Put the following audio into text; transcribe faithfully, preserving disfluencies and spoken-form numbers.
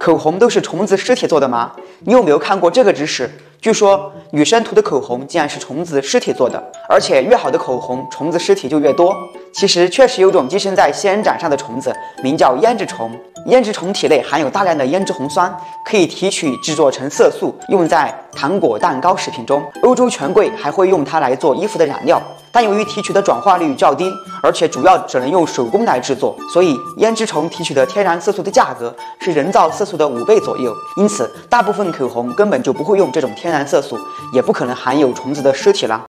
口红都是虫子尸体做的吗？你有没有看过这个知识？据说女生涂的口红竟然是虫子尸体做的，而且越好的口红，虫子尸体就越多。其实确实有种寄生在仙人掌上的虫子，名叫胭脂虫。胭脂虫体内含有大量的胭脂红酸，可以提取制作成色素，用在糖果、蛋糕、食品中。欧洲权贵还会用它来做衣服的染料，但由于提取的转化率较低，而且主要只能用手工来制作，所以胭脂虫提取的天然色素的价格是人造色素的五倍左右。因此，大部分口红根本就不会用这种天然色素，也不可能含有虫子的尸体啦。